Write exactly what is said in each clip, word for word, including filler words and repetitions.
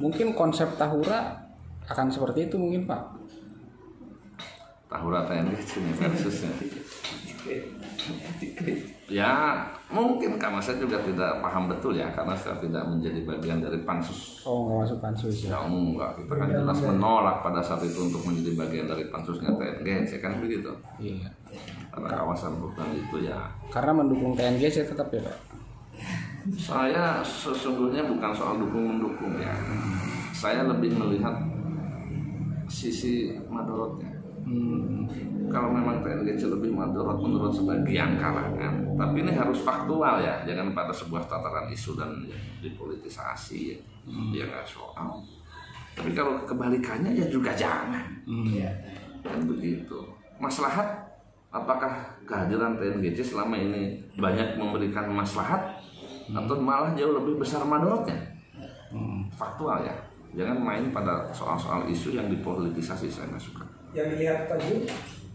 Mungkin konsep Tahura akan seperti itu mungkin Pak. Tahura T N G C versusnya. Ya mungkin karena saya juga tidak paham betul ya, karena saya tidak menjadi bagian dari pansus. Oh nggak masuk pansus ya? Ya enggak, kita kan jelas menolak pada saat itu untuk menjadi bagian dari pansusnya T N G C kan begitu. Iya. Karena kawasan hutan itu ya. Karena mendukung T N G C tetap ya Pak. Saya sesungguhnya bukan soal dukung mendukung ya. Saya lebih melihat sisi madorotnya. Hmm. Kalau memang T N G C lebih madorot menurut sebagian kalangan, tapi ini harus faktual ya, jangan pada sebuah tataran isu dan dipolitisasi ya, hmm. ya nggak soal. Tapi kalau kebalikannya ya juga jangan, hmm. kan begitu. Maslahat, apakah kehadiran T N G C selama ini banyak memberikan maslahat hmm. atau malah jauh lebih besar madorotnya? Hmm. Faktual ya, jangan main pada soal-soal isu yang dipolitisasi, saya nggak suka. Yang dilihat Pak Jun?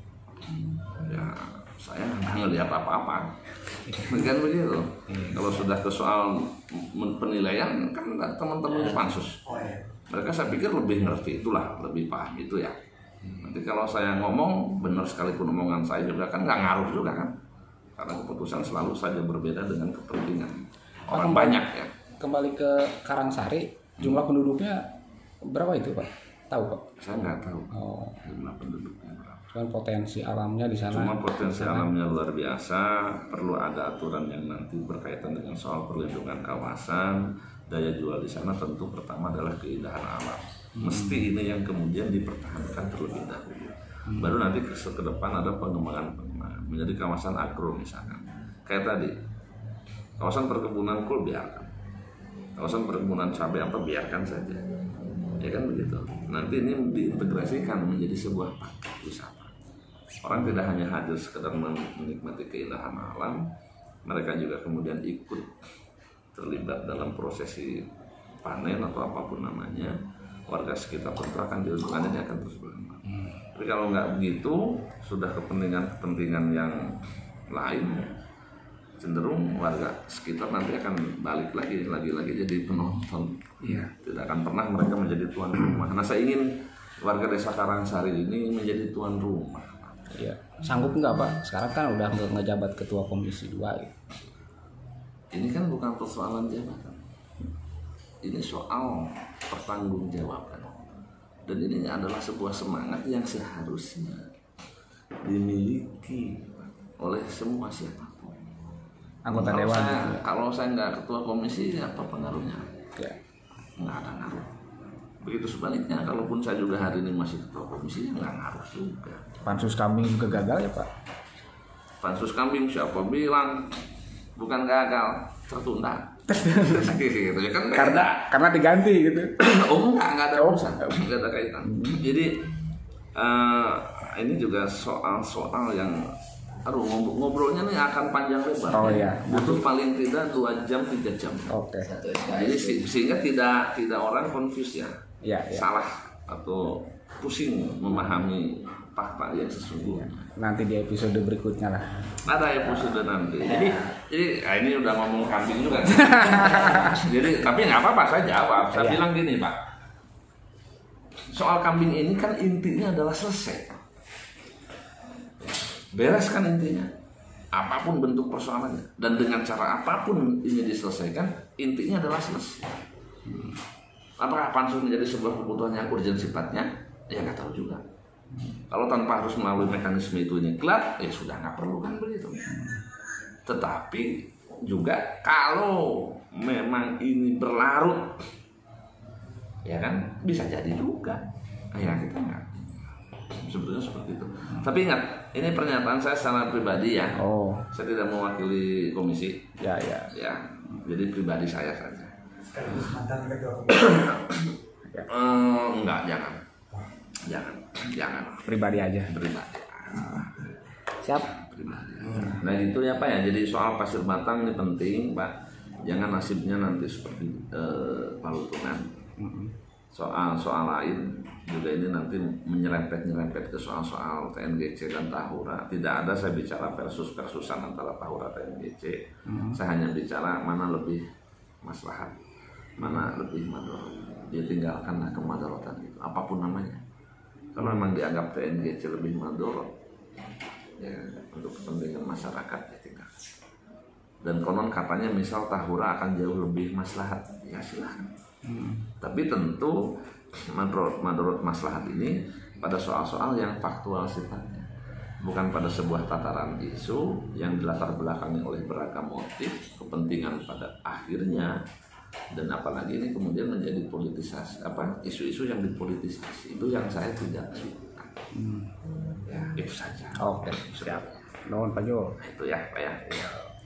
Ya saya nggak ngelihat apa-apa kan begitu. Hmm. Kalau sudah ke soal penilaian kan teman-teman pansus, mereka saya pikir lebih ngerti itulah, lebih paham itu ya. Nanti kalau saya ngomong benar sekalipun omongan saya juga kan nggak ngaruh juga kan, karena keputusan selalu saja berbeda dengan kepentingan orang kembali, banyak ya. Kembali ke Karangsari, jumlah penduduknya berapa itu Pak? Tahu Pak? Saya nggak tahu. Oh. Jumlah penduduknya berapa. Cuman potensi alamnya di sana. Cuma potensi alamnya luar biasa. Perlu ada aturan yang nanti berkaitan dengan soal perlindungan kawasan. Daya jual di sana tentu pertama adalah keindahan alam. Hmm. Mesti ini yang kemudian dipertahankan terlebih dahulu. Hmm. Baru nanti ke, ke depan ada pengembangan pengembangan menjadi kawasan agro misalkan. Kayak tadi, kawasan perkebunan kul biarkan. Kawasan perkebunan cabai apa biarkan saja. Ya kan begitu. Nanti ini diintegrasikan menjadi sebuah paket wisata. Orang tidak hanya hadir sekedar menikmati keindahan alam, mereka juga kemudian ikut terlibat dalam prosesi panen atau apapun namanya. Warga sekitar tentu akan diuntungkannya, akan terus berkembang. Hmm. Tapi kalau nggak begitu, sudah kepentingan-kepentingan yang lain, cenderung warga sekitar nanti akan balik lagi, lagi-lagi jadi penonton. Iya. Tidak akan pernah mereka menjadi tuan rumah. Nah, saya ingin warga desa Karangsari ini menjadi tuan rumah. Iya. Sanggup nggak Pak? Sekarang kan udah ngejabat ketua komisi dua. Ya. Ini kan bukan persoalan jabatan. Ini soal pertanggungjawaban. Dan ini adalah sebuah semangat yang seharusnya dimiliki oleh semua siapapun. Anggota kalau dewan. Saya, gitu ya. Kalau saya nggak ketua komisi, apa pengaruhnya? Ya. Nggak ada ngaruh. Begitu sebaliknya, kalaupun saya juga hari ini masih ketua komisi, nggak ngaruh juga. Pansus kambing juga gagal ya Pak? Pansus kambing siapa bilang bukan gagal, tertunda. gitu ya kan karena karena diganti gitu. Oh enggak, enggak ada urusan, enggak ada kaitan. Jadi uh, ini juga soal-soal yang aduh ngobrolnya nih akan panjang lebar. Oh iya. Butuh paling tidak dua jam tiga jam. Oke. Okay. Jadi sehingga tidak tidak orang confuse ya. Iya, iya. Salah atau pusing memahami fakta yang sesungguhnya. Nanti di episode berikutnya lah. Ada episode nanti. Jadi, jadi nah ini udah ngomong kambing juga. Jadi, tapi nggak apa-apa, saya jawab. Saya iya. bilang gini Pak. Soal kambing ini kan intinya adalah selesai. Beres kan intinya. Apapun bentuk persoalannya dan dengan cara apapun ini diselesaikan, intinya adalah selesai. Hmm. Apakah pansus menjadi sebuah kebutuhan yang urgent sifatnya? Ya nggak tahu juga. Kalau tanpa harus melalui mekanisme itu nyeklat, ya sudah nggak perlu kan begitu. Tetapi juga kalau memang ini berlarut, ya kan bisa jadi juga. Ya kita nggak. Sebetulnya seperti itu. Tapi ingat, ini pernyataan saya secara pribadi ya. Oh. Saya tidak mewakili komisi. Ya ya. Ya, jadi pribadi saya saja. Sekaligus mantan ketua komisi. uh, enggak, jangan. Jangan, jangan. Pribadi aja. Pribadi. Siap. Pribadi. Nah itu ya Pak ya. Jadi soal pasir batang ini penting Pak. Jangan nasibnya nanti seperti uh, Palutungan. Soal soal lain juga ini nanti menyerempet-nyerempet ke soal-soal T N G C dan Tahura. Tidak ada saya bicara versus-versusan antara Tahura dan T N G C. Mm-hmm. Saya hanya bicara mana lebih maslahat, mana lebih madorot. dia tinggalkanlah kemadorotan itu, apapun namanya. Kalau memang dianggap T N G C lebih madorot, ya untuk kepentingan masyarakat ya tinggalkan. Dan konon katanya misal tahura akan jauh lebih maslahat, ya silahkan. Hmm. Tapi tentu madorot madorot maslahat ini pada soal-soal yang faktual sifatnya, bukan pada sebuah tataran isu yang dilatar belakangi oleh beragam motif kepentingan pada akhirnya. Dan apalagi ini kemudian menjadi politisasi, apa isu-isu yang dipolitisasi, itu yang saya tidak suka. Hmm. Ya itu saja. Oke, siap. Nuhun Pak Jo. Itu ya Pak ya.